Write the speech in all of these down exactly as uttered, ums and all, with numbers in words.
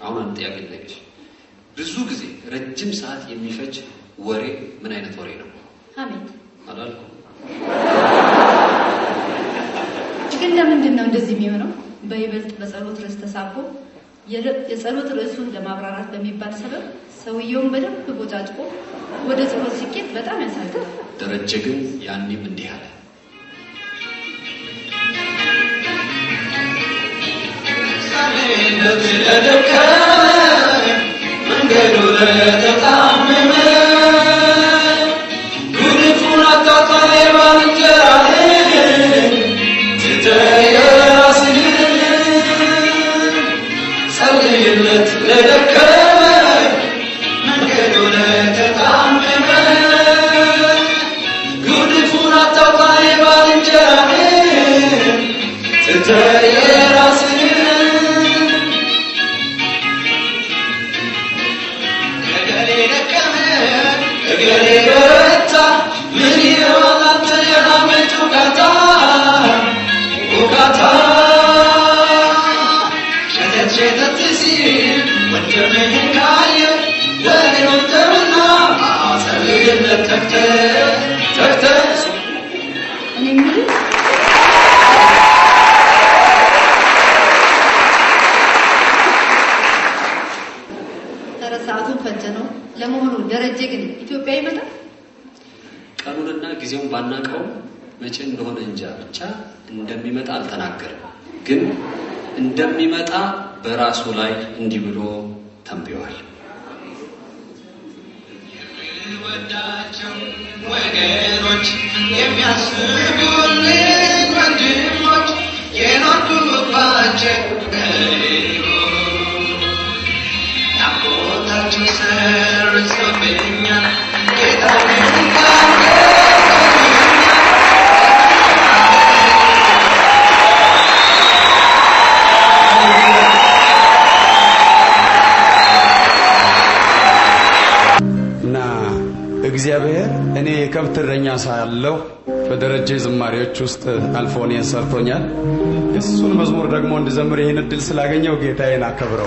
አሁን አንተ ያገለግሽ ብዙ ጊዜ ረጅም ሰዓት የሚፈጅ ወሬ ምን አይነት ወሬ ነው? አሜን አላልኩ ግን ለምንድን ነው እንደዚህ የሚሆነው? በይበልጥ በጸሎት ርዕስ ተሳቦ የጸሎት ርዕሱን ለማብራራት በሚባል ሰበብ ሰውየውን በደንብ ቦጫጭቆ ወደ ጸሎት ሲኬድ በጣም ያሳዝናል። ደረጀ ግን ያንንም እንዲህ አለ። ሳሌነት ለደከ መንገዱ ለተጣመመ ጉድፉን አጣጣለ ባልንጀራህ ትተየራስህ ሳሌነት ለደከ መንገዱ ለተጣመመ ጉድፉን አጣጣለ ባልንጀራህ ትተየራስህ Gereta, mini rolante na metukata, ukata. Chete chete tisi, wajja mehikaye, leilotena, asaliye takte, takte. Anemi? Tarasaatu fajjano. ለመሆኑ ደረጀ ግን ኢትዮጵያ ይመጣል? ቀኑንና ጊዜውን ባናቀው መቼ እንደሆነ እንጃ ብቻ እንደሚመጣ አልተናገረም። ግን እንደሚመጣ በራሱ ላይ እንዲህ ብሎ ተንብዮአል። የሚወዳቸው ወገኖች የሚያስቡልኝ ወንድሞች የኖሩባቸው ናፍቆታቸው ሰርጾብኛል ጌታዬን እና እግዚአብሔር እኔ የከብት እረኛ ሳለሁ በደረጀ ዝማሬዎች ውስጥ አልፎኔን ሰርቶኛል። እሱን መዝሙር ደግሞ እንድዘምር ይሄን እድል ስላገኘው ጌታዬን አከብረው።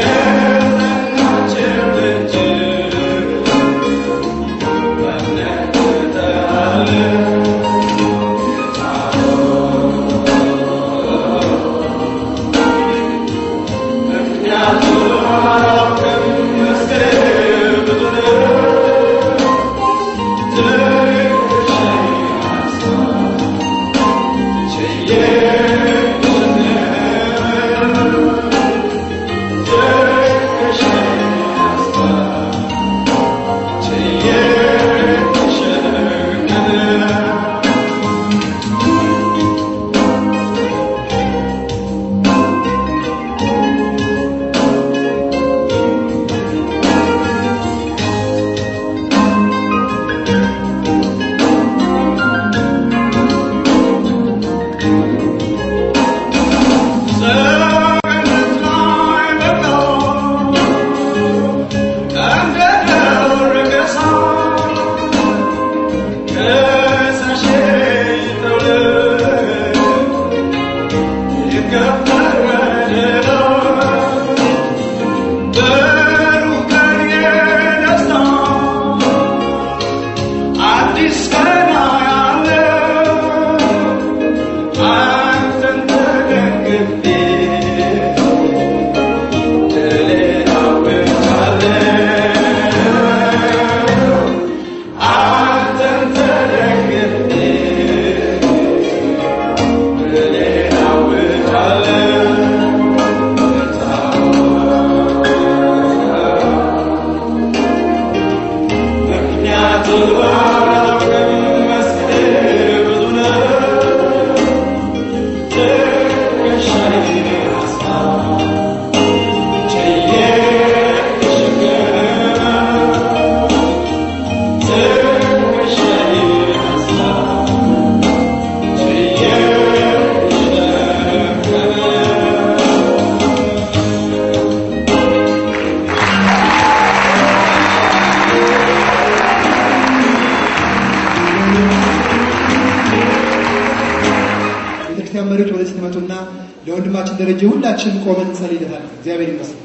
ደረጀ ሁላችን ቆመን እንጸልይልሃለን። እግዚአብሔር ይመስገን።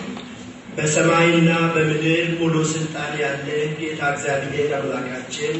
በሰማይና በምድር ሙሉ ስልጣን ያለ ጌታ እግዚአብሔር አምላካችን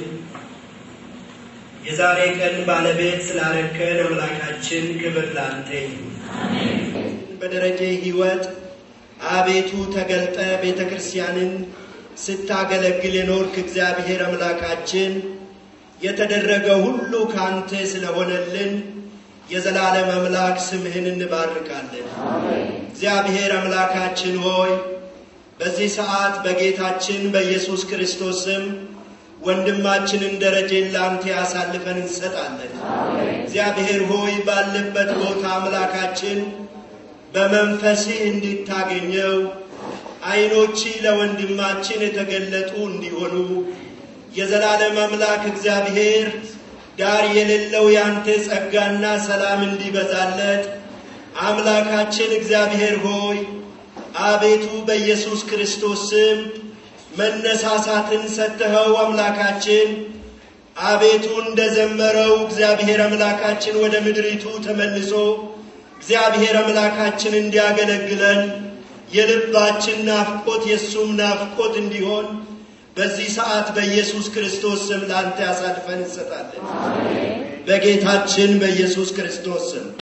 የዛሬ ቀን ባለቤት ስላረከን አምላካችን ክብር ላንተ ይሁን። አሜን። በደረጀ ሕይወት አቤቱ ተገልጠ ቤተክርስቲያንን ስታገለግል የኖርክ እግዚአብሔር አምላካችን የተደረገው ሁሉ ካንተ ስለሆነልን የዘላለም አምላክ ስምህን እንባርካለን። አሜን። እግዚአብሔር አምላካችን ሆይ በዚህ ሰዓት በጌታችን በኢየሱስ ክርስቶስ ስም ወንድማችንን ደረጀን ላንተ ያሳልፈን እንሰጣለን። አሜን። እግዚአብሔር ሆይ ባለበት ቦታ አምላካችን በመንፈስህ እንድታገኘው አይኖች ለወንድማችን የተገለጡ እንዲሆኑ የዘላለም አምላክ እግዚአብሔር ዳር የሌለው ያንተ ጸጋና ሰላም እንዲበዛለት አምላካችን እግዚአብሔር ሆይ አቤቱ በኢየሱስ ክርስቶስ ስም መነሳሳትን ሰጥተው አምላካችን አቤቱ እንደዘመረው እግዚአብሔር አምላካችን ወደ ምድሪቱ ተመልሶ እግዚአብሔር አምላካችን እንዲያገለግለን የልባችን ናፍቆት የሱም ናፍቆት እንዲሆን በዚህ ሰዓት በኢየሱስ ክርስቶስ ስም ላንተ ያሳልፈን እንሰጣለን። አሜን። በጌታችን በኢየሱስ ክርስቶስ ስም